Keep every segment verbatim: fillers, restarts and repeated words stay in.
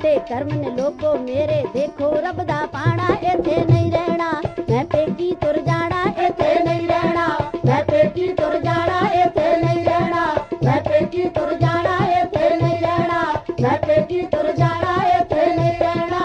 ਤੁਹਾਡੇ ਕਰਮ ਨੇ ਲੋਕੋ ਮੇਰੇ, ਦੇਖੋ ਰੱਬ ਦਾ ਪਾਣਾ, ਇੱਥੇ ਨਹੀਂ ਰਹਿਣਾ ਮੈਂ ਪੇਕੀ ਤੁਰ ਜਾਣਾ, ਇੱਥੇ ਨਹੀਂ ਰਹਿਣਾ ਮੈਂ ਪੇਕੀ ਤੁਰ ਜਾਣਾ, ਇੱਥੇ ਨਹੀਂ ਰਹਿਣਾ ਮੈਂ ਪੇਕੀ ਤੁਰ ਜਾਣਾ, ਇੱਥੇ ਨਹੀਂ ਰਹਿਣਾ ਮੈਂ ਪੇਕੀ ਤੁਰ ਜਾਣਾ, ਇੱਥੇ ਨਹੀਂ ਰਹਿਣਾ।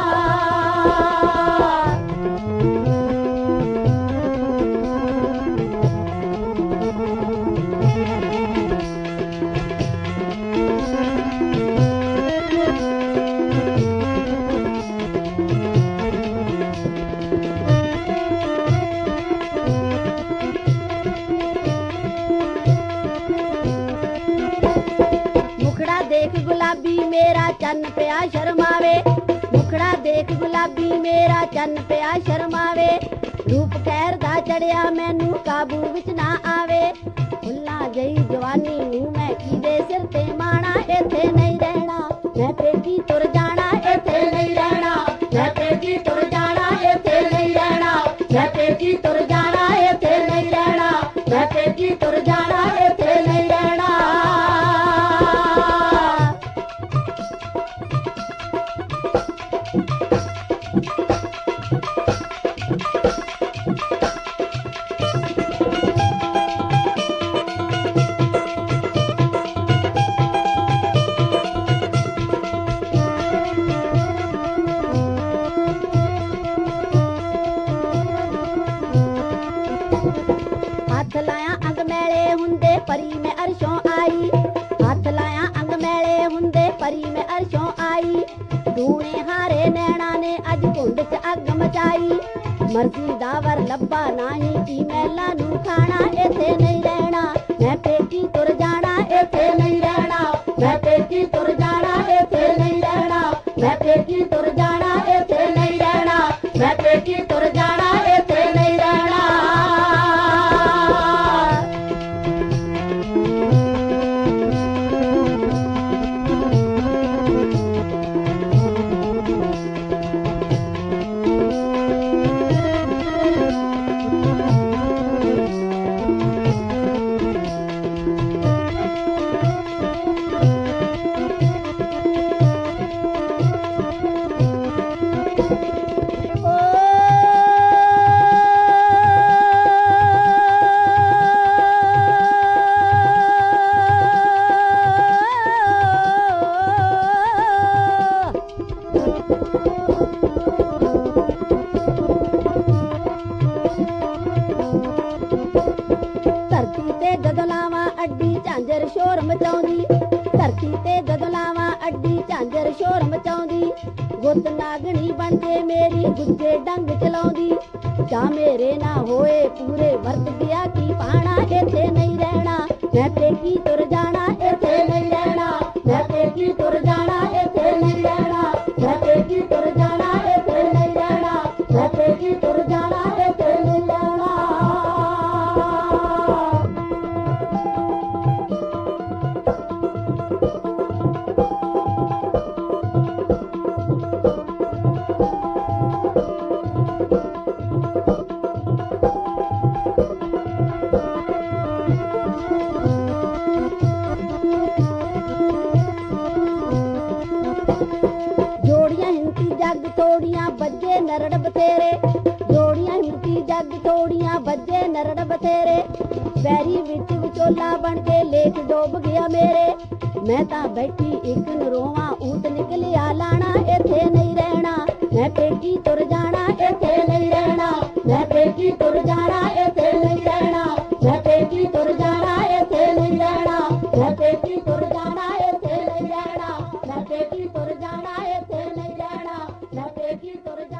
मुखड़ा देख गुलाबी मेरा चन्न पिया शर्मावे, मुखड़ा देख गुलाबी मेरा चन्न पिया शर्मावे, रूप कहर दा चढ़िया मैनू काबू विच ना आवे, फुल्लां जई जवानी नू मैं कीदे सिर ते माणा, इत्थे नहीं रहना मैं पेकी तुर जाना, इत्थे नहीं रहना मैं पेकी तुर जाना, इत्थे नहीं रहना मैं पेकी तुर जाना, इत्थे नहीं रहना मैं पेकी तुर जाना, इत्थे नहीं रहना। हथ लाया अंग मैले हुंदे परी में अरशों आई, हथ लाया अंग मैले हुंदे परी में अरशों आई, दूने हारे नैना ने अज कुंड च अग मचाई, मर्जी दावर लब्बा नाही की मैला नू खाना, इत्थे नहीं रहना मैं पेकी तुर जाना, इत्थे नहीं रहना मैं पेकी तुर जाना, इत्थे नहीं रहना मैं पेकी तुर जाना, इत्थे नहीं रहना मैं पेकी तुर जाना, इत्थे नहीं रहना। धरती ते जदों लावां अड्डी झांजर शोर मचाउंदी, धरती ते जदों लावां अड्डी झांजर शोर मचाउंदी, गुत नागणी बन के मेरी गुज्जे डंग चलाउंदी, जा मेरे ना होए पूरे वर्त गया की पाना, इत्थे नहीं रहना मैं पेकी तुर जाना, इत्थे नहीं रहना मैं पेकी तुर जाना, इत्थे नहीं रहना मैं पेकी तुर जाना, इत्थे नहीं रहना मैं पेकी तुर जाना, इत्थे नहीं रहना। जोड़ियां हिंदी जग थोड़ियां बजे नरड़ बथेरे, जोड़ियां हिंदी जग थोड़ियां बजे नरड़ बथेरे, बैरी विच विचोला बन के लेख डोब गया मेरे, मैं तां बैठी इक नरोवा ऊत निकलिया लाना, इत्थे नहीं रहना मैं पेकी तुर जाना, इत्थे नहीं रहना मैं पेकी तुर जाना, इत्थे नहीं रहना मैं पेकी तुर जाना, इत्थे नहीं रहना मैं पेकी तुर जाना, इत्थे नहीं रहना मैं पेकी तुर जाना, इत्थे नहीं रहना मैं पेकी तुर जाना।